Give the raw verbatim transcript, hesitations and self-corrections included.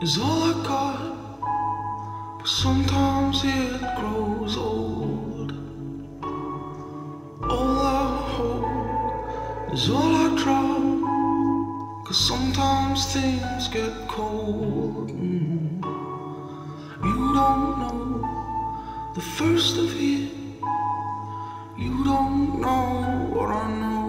is all I got, but sometimes it grows old. All I hold is all I drop, 'cause sometimes things get cold. Mm. You don't know the first of it, you don't know what I know.